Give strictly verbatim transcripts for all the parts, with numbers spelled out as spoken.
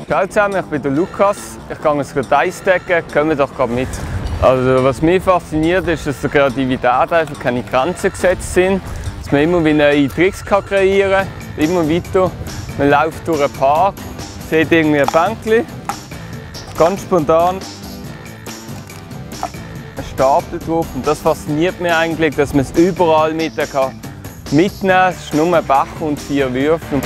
Ciao zusammen, ich bin der Lukas. Ich gehe jetzt gerade Eisdecken, kommen doch gerade mit. Also, was mich fasziniert, ist, dass der Kreativität einfach keine Grenzen gesetzt sind. Dass man immer wieder neue Tricks kreieren kann, immer weiter. Man läuft durch einen Park, sieht irgendwie ein Bänkchen, ganz spontan ein Stapel drauf. Und das fasziniert mich eigentlich, dass man es überall mitnehmen kann. Es ist nur ein Bach und vier Würfel.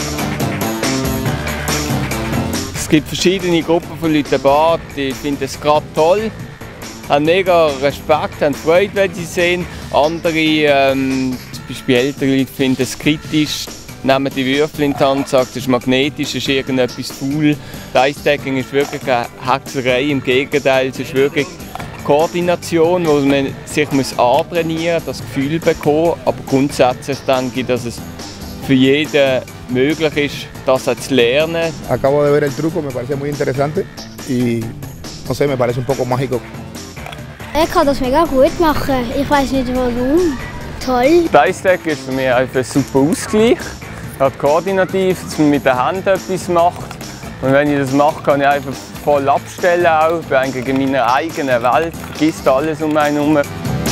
Es gibt verschiedene Gruppen von Leuten Bad, die finden es gerade toll, haben mega Respekt, haben Freude, wenn sie sehen. Andere, ähm, zum Beispiel ältere Leute, finden es kritisch, nehmen die Würfel in die Hand und sagen, das ist magnetisch, das ist irgendetwas faul. Das Eisdecking ist wirklich eine Hexerei, im Gegenteil, es ist wirklich Koordination, wo man sich antrainieren muss, das Gefühl bekommen. Aber grundsätzlich denke ich, dass es für jeden möglich ist, das zu lernen. Acabo de ver el truco, me parece muy interesante y no sé, me parece un poco mágico. Ich kann das mega gut machen. Ich weiß nicht warum. Toll. Das Eisdecken ist für mich einfach ein super Ausgleich. Halt koordinativ, dass man mit den Händen etwas macht. Und wenn ich das mache, kann ich einfach voll abstellen auch. Ich bin eigentlich in meiner eigenen Welt, vergisst alles um einen herum.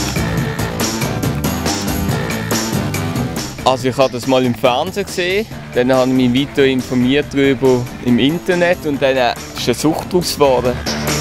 Also ich habe das mal im Fernsehen gesehen, dann habe ich mich weiter informiert darüber im Internet und dann ist eine Sucht daraus geworden.